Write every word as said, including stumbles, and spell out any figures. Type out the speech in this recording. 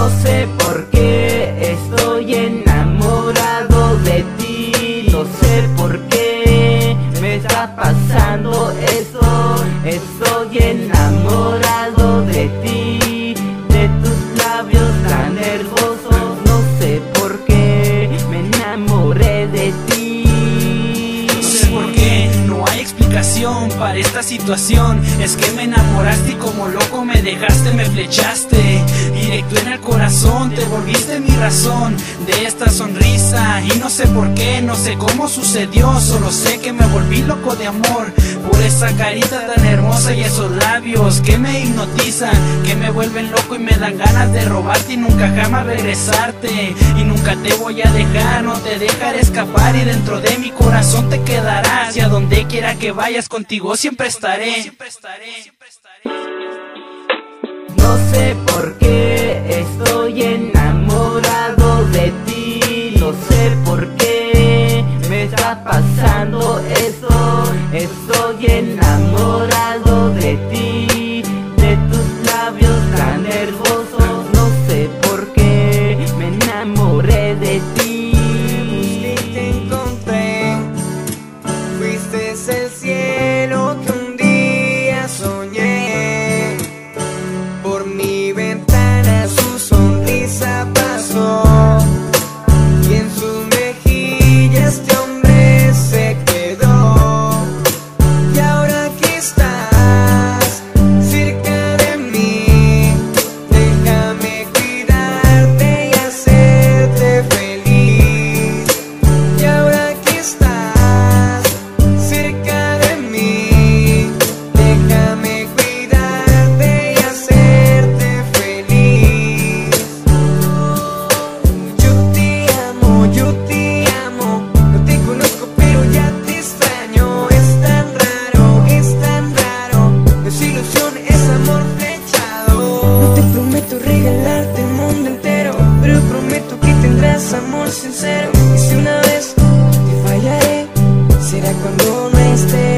No sé por qué estoy enamorado de ti, no sé por qué me está pasando eso. Estoy enamorado de ti, de tus labios tan hermosos. No sé por qué me enamoré de ti. No sé por qué, no hay explicación para esta situación. Es que me enamoraste y como loco me dejaste, me flechaste directo en el corazón, te volviste mi razón de esta sonrisa. Y no sé por qué, no sé cómo sucedió, solo sé que me volví loco de amor por esa carita tan hermosa y esos labios que me hipnotizan, que me vuelven loco y me dan ganas de robarte y nunca jamás regresarte. Y nunca te voy a dejar, no te dejaré escapar y dentro de mi corazón te quedarás. Y a donde quiera que vayas contigo siempre estaré. No sé por qué estoy enamorado de ti, no sé por qué me está pasando eso. Estoy enamorado de ti, de tus labios tan hermosos. No sé por qué me enamoré de ti. Y te encontré, fuiste el cielo que un día soñé. Por mi ventana su sonrisa pasó y en sus mejillas este hombre se quedó. Y ahora aquí estás, cerca de mí, déjame cuidarte y hacerte feliz. Y ahora aquí estás, cerca de mí, déjame cuidarte y hacerte feliz. Yo te amo, yo te amo, no te conozco pero ya te extraño. Es tan raro, es tan raro, no es ilusión, es amor flechado. No te prometo regalarte el mundo entero, pero prometo que tendrás amor sincero. Y si una vez te fallaré, será cuando no esté.